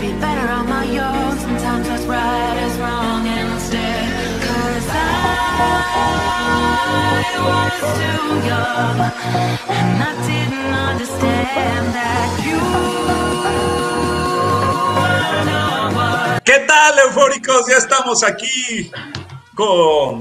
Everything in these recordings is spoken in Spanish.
be better on my own. Sometimes what's right is wrong instead. 'Cause I was too young, and I didn't understand that you were the one. ¿Qué tal, eufóricos? Ya estamos aquí con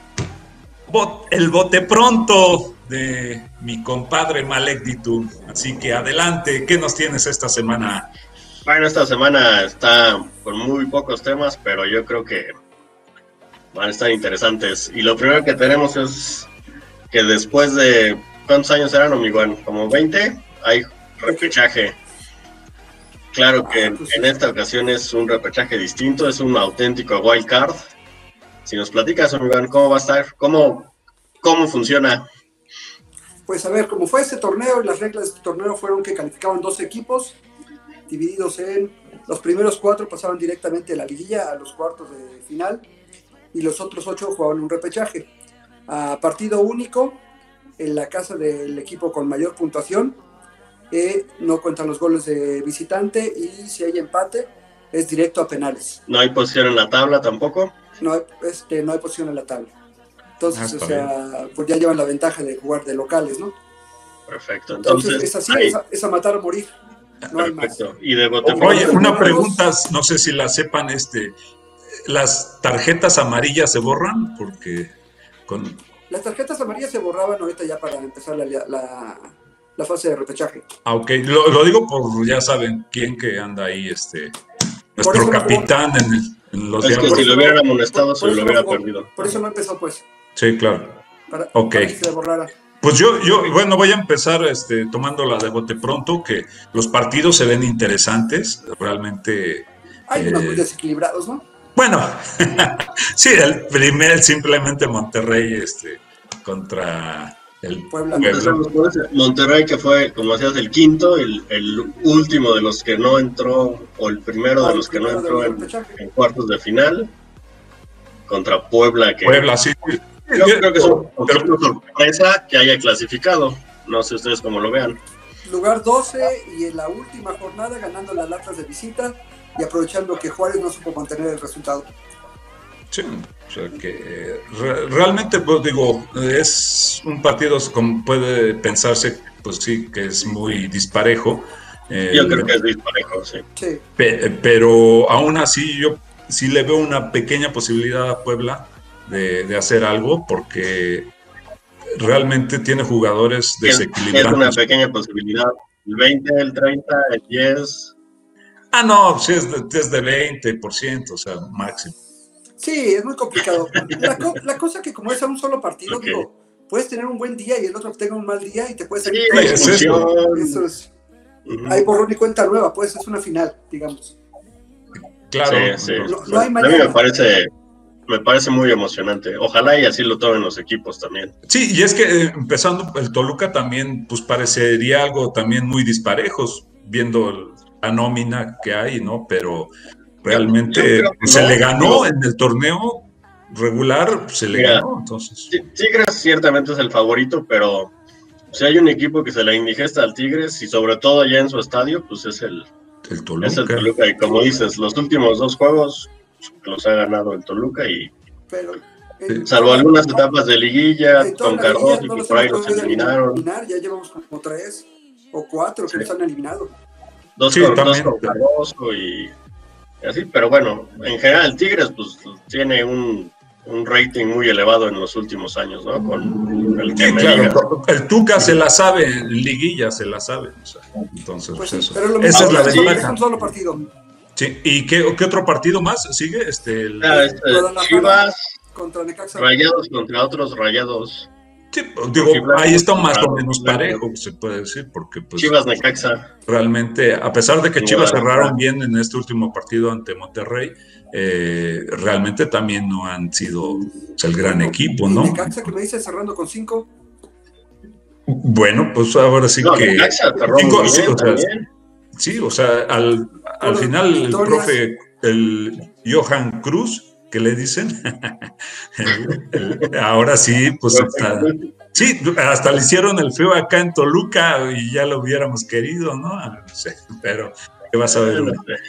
el bote pronto de mi compadre Malek Ditu. Así que adelante, ¿qué nos tienes esta semana? Bueno, esta semana está con muy pocos temas, pero yo creo que van a estar interesantes. Y lo primero que tenemos es que después de, ¿cuántos años eran, Omiguan? ¿Como 20? Hay repechaje. Claro que en esta ocasión es un repechaje distinto, es un auténtico wild card. Si nos platicas, Omiguan, ¿cómo va a estar? ¿Cómo funciona? Pues a ver, como fue este torneo, las reglas de este torneo fueron que calificaban 12 equipos, divididos en los primeros 4 pasaban directamente a la liguilla, a los cuartos de final, y los otros 8 jugaban un repechaje. A partido único, en la casa del equipo con mayor puntuación, no cuentan los goles de visitante, y si hay empate, es directo a penales. ¿No hay posición en la tabla tampoco? No hay posición en la tabla. Entonces, pues ya llevan la ventaja de jugar de locales, ¿no? Perfecto. Entonces es así, es a matar o morir. No hay más. Y de bote Oye, una pregunta, no sé si la sepan, ¿las tarjetas amarillas se borran? Porque las tarjetas amarillas se borraban ahorita ya para empezar la fase de repechaje. Ok, lo digo por, ya saben, quién que anda ahí, nuestro capitán en los diablos. Es que si lo hubieran amonestado, se lo hubiera perdido. Por eso no empezó, pues. Sí, claro. Para que se borrara. Pues yo, bueno, voy a empezar tomando la de bote pronto, que los partidos se ven interesantes, realmente. Hay unos muy desequilibrados, ¿no? Bueno, sí, el primer simplemente Monterrey contra el Puebla. Monterrey, que fue, como decías, el quinto, el último de los que no entró, o el primero de los que no entró en cuartos de final, contra Puebla. Puebla, sí. Yo creo que es una sorpresa que haya clasificado. No sé ustedes cómo lo vean. Lugar 12 y en la última jornada ganando las Atlas de visita y aprovechando que Juárez no supo mantener el resultado. Sí, o sea que realmente, pues digo, es un partido como puede pensarse, pues sí, que es muy disparejo. Yo creo que es disparejo, sí. Pero aún así yo sí le veo una pequeña posibilidad a Puebla de hacer algo, porque realmente tiene jugadores desequilibrantes. Es una pequeña posibilidad. El 20, el 30, el 10. No, sí es de 20%, o sea, máximo. Sí, es muy complicado. La cosa que como es a un solo partido, digo, puedes tener un buen día y el otro tenga un mal día y te puedes salir. Eso es. Hay borrón y cuenta nueva, pues es una final, digamos. Claro. Sí. No hay manera. A mí me parece muy emocionante. Ojalá y así lo tomen los equipos también. Sí, y es que empezando el Toluca también, pues parecería algo también muy disparejos, viendo la nómina que hay, ¿no? Pero realmente se le ganó en el torneo regular, se le ganó, entonces. Tigres ciertamente es el favorito, pero si hay un equipo que se le indigesta al Tigres, y sobre todo allá en su estadio, pues es el Toluca. Es el Toluca, y como dices, los últimos 2 juegos los ha ganado el Toluca, y salvo algunas etapas de liguilla con Cardoso, que por ahí los eliminaron. Ya llevamos como 3 o 4 que nos han eliminado. 2 con Cardoso y así, pero bueno, en general Tigres pues tiene un rating muy elevado en los últimos años, ¿no? Con el que claro, el Tuca se la sabe, en liguilla se la sabe, o sea, entonces pues eso. Pero esa es la ventaja. Es un solo partido. Sí, ¿y qué otro partido más sigue? Chivas contra Necaxa. Rayados contra otros Rayados. Sí, digo, ahí está más o menos parejo, se puede decir, porque pues Chivas Necaxa. Realmente, a pesar de que Chivas cerraron bien en este último partido ante Monterrey, realmente también no han sido el gran equipo, ¿no? Necaxa, que me dice cerrando con 5. Bueno, pues ahora sí que Necaxa cerró muy bien, sí, o sea, al final el profe, el Johan Cruz, que le dicen, ahora sí, pues hasta le hicieron el feo acá en Toluca y ya lo hubiéramos querido, ¿no? No sé, pero ¿Qué vas a ver?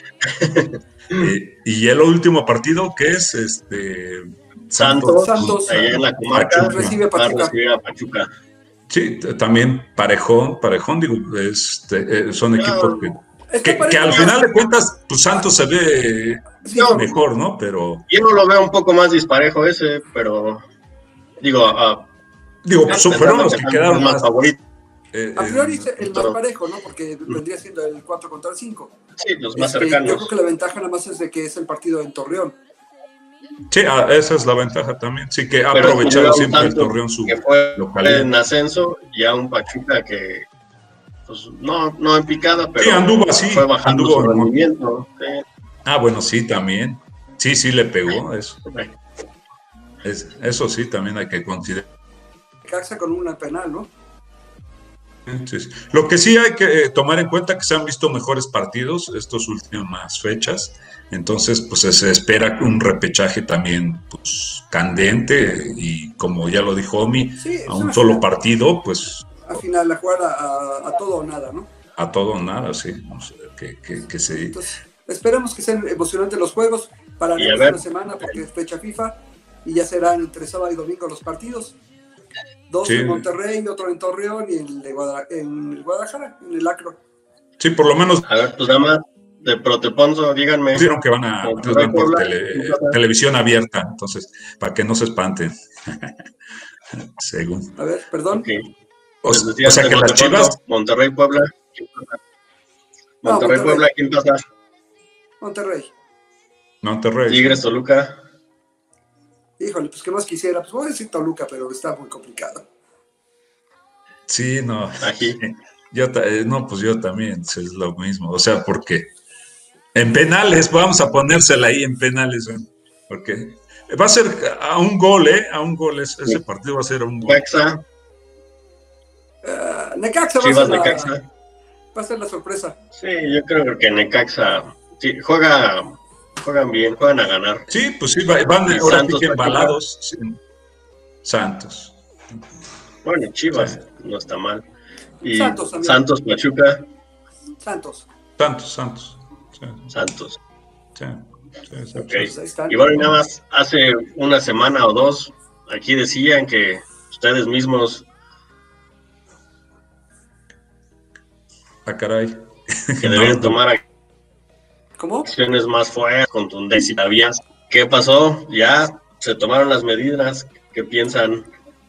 Y el último partido, que es Santos, allá en la comarca, recibe a Pachuca. Sí, también parejón, digo, son equipos que al final de cuentas, pues Santos se ve mejor, ¿no? Pero yo no lo veo un poco más disparejo ese, pero digo, fueron los que quedaron más favoritos. A priori el más parejo, ¿no? Porque vendría siendo el 4 contra el 5. Sí, los más cercanos. Yo creo que la ventaja nada más es de que es el partido en Torreón. Sí, esa es la ventaja también. Sí, que ha aprovechado siempre el Torreón su localidad. En ascenso, ya un Pachuca que, pues, no en picada, pero sí, anduvo así, fue bajando su rendimiento. Sí. Bueno, sí, también. Sí, le pegó eso. Eso sí, también hay que considerar. Caxa con una penal, ¿no? Sí. Lo que sí hay que tomar en cuenta que se han visto mejores partidos estas últimas fechas, entonces pues se espera un repechaje también pues candente y como ya lo dijo Omi, a un solo partido pues... Al final, la jugar a todo o nada, ¿no? A todo o nada, sí. No sé, que se... Entonces, esperemos que sean emocionantes los juegos para la próxima semana porque es fecha FIFA y ya serán entre sábado y domingo los partidos. 2 en Monterrey, otro en Torreón y en Guadalajara, en el Acro. Sí, por lo menos. A ver, pues nada más de Proteponzo, díganme. Dijeron que van por televisión abierta, entonces, para que no se espanten. Según. A ver, perdón. Okay. O sea que las Chivas. Monterrey, Puebla. Monterrey, Puebla, ¿quién pasa? Monterrey. Tigres, Toluca. Híjole, pues qué más quisiera. Pues voy a decir Toluca, pero está muy complicado. Sí, no. Aquí. Yo también, es lo mismo. O sea, porque en penales, vamos a ponérsela ahí en penales. Porque va a ser a un gol, A un gol. Ese partido va a ser a un gol. Necaxa Chivas, va a ser la sorpresa. Sí, yo creo que Necaxa juegan bien, juegan a ganar. Sí, pues sí, van ahora sí que embalados. Sí. Santos. Bueno, Chivas no está mal. Y Santos, Pachuca. Santos. Sí. Okay. Y bueno, y nada más, hace una semana o dos, aquí decían que ustedes mismos... caray. Que deberían tomar ¿Cómo? Acciones más fuertes, contundentes y tabias. ¿Qué pasó? Ya se tomaron las medidas. ¿Qué piensan?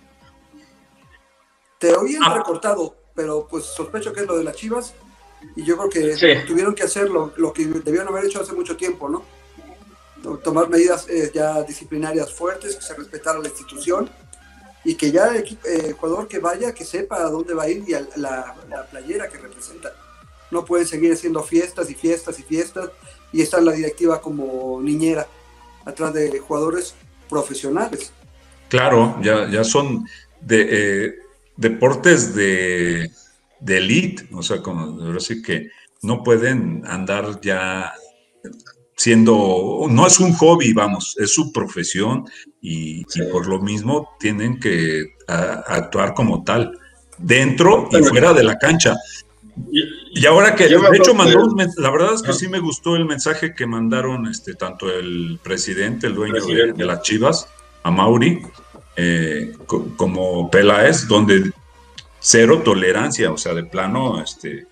Te oí entrecortado, pero pues sospecho que es lo de las Chivas y yo creo que tuvieron que hacer lo que debieron haber hecho hace mucho tiempo, ¿no? Tomar medidas ya disciplinarias fuertes, que se respetara la institución y que ya el jugador que vaya, que sepa a dónde va a ir y a la playera que representa. No pueden seguir haciendo fiestas y estar la directiva como niñera atrás de jugadores profesionales. Claro, ya son deportes de elite, o sea, ahora sí que no pueden andar ya no es un hobby, vamos, es su profesión y por lo mismo tienen que actuar como tal, dentro y fuera de la cancha. Y ahora que, de hecho, la verdad es que sí me gustó el mensaje que mandaron tanto el presidente, el dueño de las Chivas, a Mauri, como Peláez, donde cero tolerancia, o sea, de plano,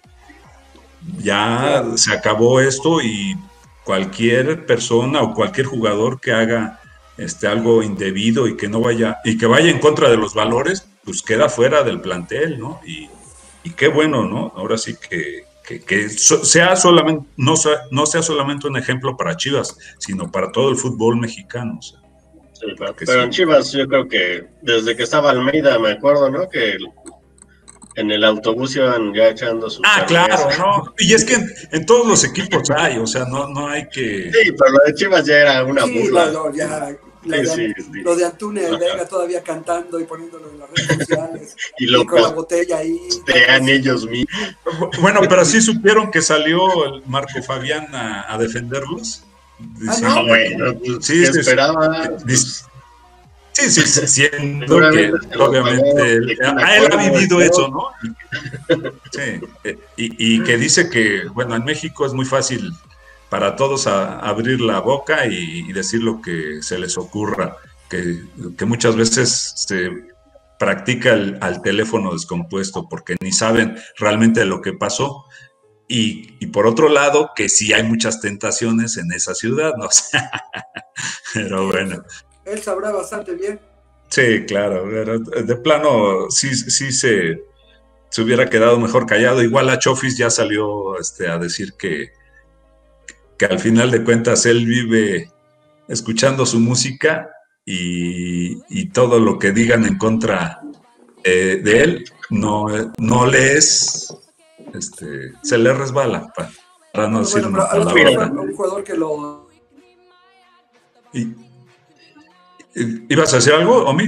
ya se acabó esto y cualquier persona o cualquier jugador que haga algo indebido y que vaya en contra de los valores, pues queda fuera del plantel, ¿no? Y qué bueno, ¿no? Ahora sí que sea solamente, no sea solamente un ejemplo para Chivas, sino para todo el fútbol mexicano. O sea, sí, claro. Pero en Chivas yo creo que desde que estaba Almeida, me acuerdo, ¿no? Que en el autobús iban ya echando sus... claro, ¿no? Y es que en todos los equipos hay, o sea, no hay que... Sí, pero lo de Chivas ya era una burla. Lo de Antuna y Vega todavía cantando y poniéndolo en las redes sociales y con la botella ahí. Ellos mismos. Bueno, pero sí supieron que salió el Marco Fabián a defenderlos. Bueno, sí, ¿qué esperaba? Sí, siendo que Seguramente se lo obviamente pagó, él de una ha forma, vivido ¿no? eso, ¿no? Sí, y que dice que, bueno, en México es muy fácil para todos abrir la boca y decir lo que se les ocurra, que muchas veces se practica al teléfono descompuesto porque ni saben realmente lo que pasó. Y por otro lado, que sí hay muchas tentaciones en esa ciudad, ¿no? Pero bueno. Él sabrá bastante bien. Sí, claro, pero de plano sí se hubiera quedado mejor callado. Igual a Chofis ya salió a decir que al final de cuentas él vive escuchando su música y todo lo que digan en contra de él no le es, se le resbala, para no decir Bueno, pero una a lo mejor fue palabra. un jugador que lo... Y- ¿Ibas a decir algo, Omi?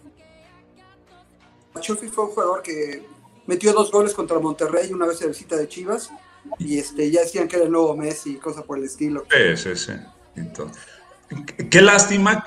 Chufi fue un jugador que metió 2 goles contra Monterrey una vez en visita de Chivas y ya decían que era el nuevo Messi y cosas por el estilo. Sí. Entonces, qué lástima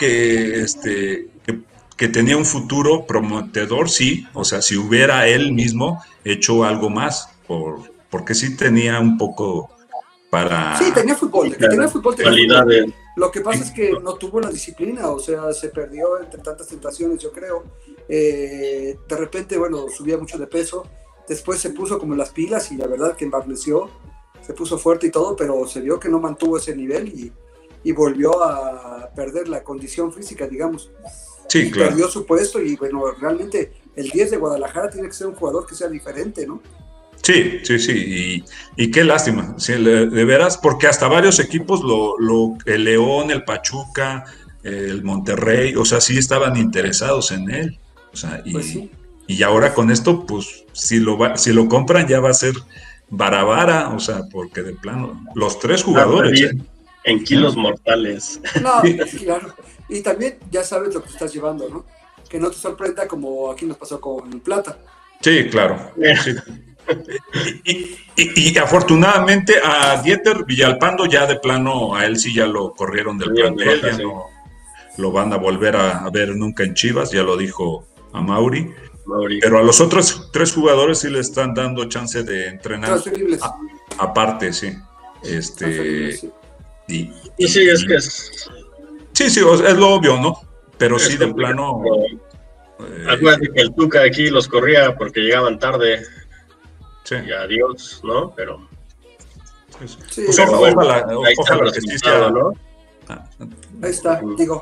que tenía un futuro prometedor, sí. O sea, si hubiera él mismo hecho algo más, porque sí tenía un poco Sí, para... tenía fútbol, de que tenía fútbol, tenía fútbol. Cualidades. Lo que pasa es que no tuvo la disciplina, o sea, se perdió entre tantas tentaciones, yo creo. De repente, bueno, subía mucho de peso, después se puso como las pilas y la verdad que embarneció, se puso fuerte y todo, pero se vio que no mantuvo ese nivel y volvió a perder la condición física, digamos. Sí, Y claro. perdió su puesto y bueno, realmente el 10 de Guadalajara tiene que ser un jugador que sea diferente, ¿no? Sí. Y qué lástima, sí, de veras, porque hasta varios equipos, el León, el Pachuca, el Monterrey, o sea, sí estaban interesados en él. O sea, Pues sí. y ahora con esto, pues, si lo compran ya va a ser Barabara, o sea, porque de plano, los 3 jugadores, ¿eh? En kilos mortales. No, Sí. claro. Y también ya sabes lo que te estás llevando, ¿no? Que no te sorprenda como aquí nos pasó con Plata. Sí, claro. Sí. Y afortunadamente a Dieter Villalpando ya de plano, a él sí ya lo corrieron del plantel, ya no lo van a volver a ver nunca en Chivas, ya lo dijo a Mauri. Pero a los otros 3 jugadores sí le están dando chance de entrenar Transferibles. aparte, sí. Transferibles, sí. Y sí, es que es... Sí, o sea, es lo obvio, ¿no? Pero sí de plano... Acuérdate que el Tuca aquí los corría porque llegaban tarde. Sí. Y adiós, ¿no? Pero... Sí, Pues pero bueno, ahí está el ojalá que sí resultado, sea... ¿no? ahí está, digo,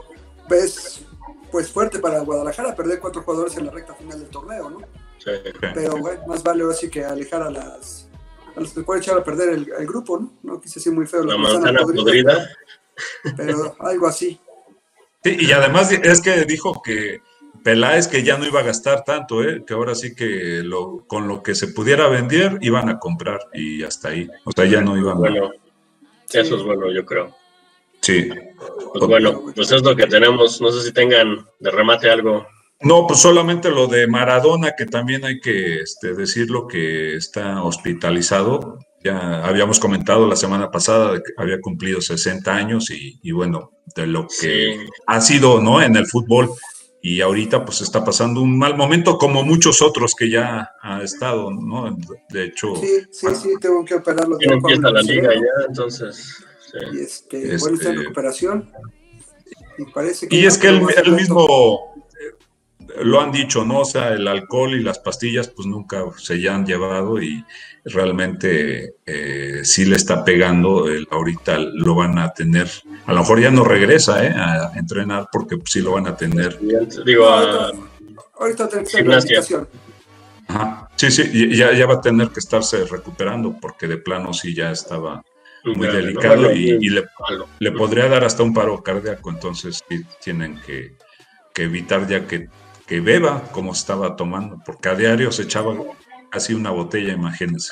pues fuerte para Guadalajara perder 4 jugadores en la recta final del torneo, ¿no? Sí. Pero bueno, más vale ahora sí que alejar a los que pueden echar a perder el grupo, ¿no? No quise decir muy feo La manzana podrida. pero algo así. Sí, y además es que dijo que Peláez que ya no iba a gastar tanto, que ahora sí que con lo que se pudiera vender iban a comprar y hasta ahí. O sea, ya no iban Bueno, Sí. eso es bueno, yo creo. Sí. Pues bueno, pues es lo que tenemos. No sé si tengan de remate algo. No, pues solamente lo de Maradona, que también hay que decirlo que está hospitalizado. Ya habíamos comentado la semana pasada de que había cumplido 60 años y bueno, de lo que ha sido, ¿no? En el fútbol. Y ahorita pues está pasando un mal momento como muchos otros que ya ha estado, ¿no? De hecho... Sí, tengo que operarlo. Ya empieza la liga ya, entonces... Sí. Y bueno, está en recuperación. Y parece que... Y es que él mismo... lo han dicho, ¿no? O sea, el alcohol y las pastillas pues nunca se ya han llevado y realmente sí le está pegando. Ahorita lo van a tener, a lo mejor ya no regresa a entrenar porque pues, sí lo van a tener. Digo, ahorita tengo que hacer la invitación. Ajá. Sí, ya va a tener que estarse recuperando porque de plano sí ya estaba muy delicado, ¿no? y le podría dar hasta un paro cardíaco, entonces sí tienen que evitar ya que beba como estaba tomando, porque a diario se echaba casi una botella, imagínense.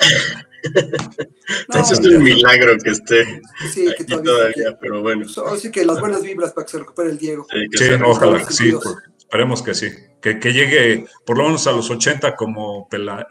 Entonces es un milagro que esté que todavía, pero bueno. Así que las buenas vibras para que se recupere el Diego. Sí, ojalá, sí, pues, esperemos que sí. Que llegue por lo menos a los 80 como Pelé.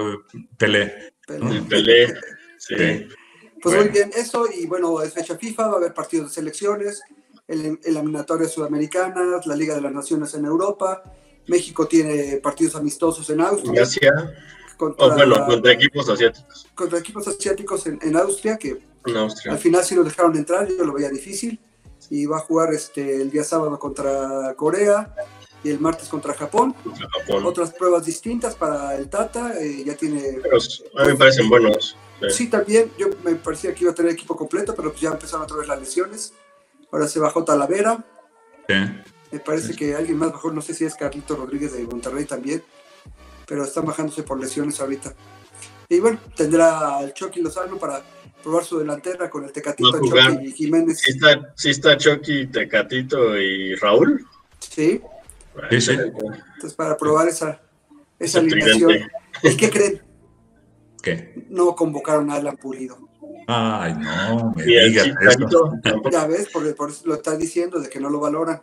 ¿No? Pelé, sí. Pues bueno. Muy bien, eso, y bueno, es fecha FIFA, va a haber partidos de selecciones. eliminatorias sudamericanas, la Liga de las Naciones en Europa. México tiene partidos amistosos en Austria. Contra equipos asiáticos. Contra equipos asiáticos en Austria, que en Austria. Al final sí lo dejaron entrar, yo lo veía difícil. Y va a jugar el día sábado contra Corea y el martes contra Japón. Otras pruebas distintas para el Tata. Ya tiene. Pero a mí me parecen buenos. Sí, también. Yo me parecía que iba a tener equipo completo, pero pues ya empezaron otra vez las lesiones. Ahora se bajó Talavera. Sí. Me parece que alguien más bajó, no sé si es Carlito Rodríguez de Monterrey también, pero están bajándose por lesiones ahorita. Y bueno, tendrá al Chucky Lozano para probar su delantera con el Tecatito, Chucky y Jiménez. ¿Sí está Chucky, Tecatito y Raúl? Sí. Sí. Entonces, para probar esa alineación. ¿Y qué creen? ¿Qué? No convocaron a Alan Pulido. Ay, no, me digas eso. Ya ves, por eso lo está diciendo, de que no lo valoran.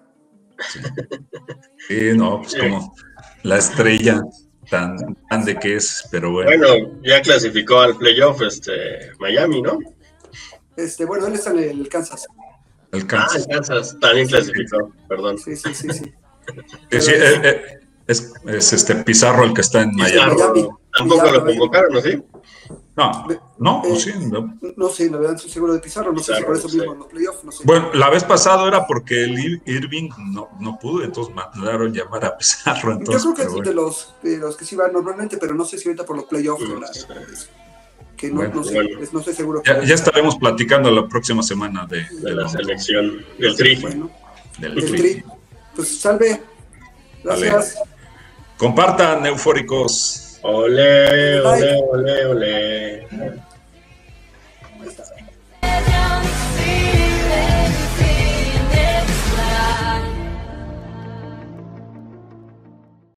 Sí, no, pues como la estrella tan grande que es, pero bueno. Bueno, ya clasificó al playoff Miami, ¿no? Bueno, él está en el Kansas. El Kansas. El Kansas también clasificó, perdón. Sí. Es Pizarro el que está en Miami. Tampoco lo convocaron, ¿no? ¿Sí? No, sí. No sé, la verdad, estoy seguro de Pizarro, no sé si por eso mismo en los playoffs, no sé. Bueno, la vez pasada era porque el Irving no pudo, entonces mandaron llamar a Pizarro. Entonces, yo creo que es de los que sí van normalmente, pero no sé si ahorita por los playoffs. Que no sé, no estoy seguro. Ya estaremos platicando la próxima semana de la selección, del Tri. Bueno, del Tri. Pues salve. Gracias. Vale. Compartan, eufóricos. Ole.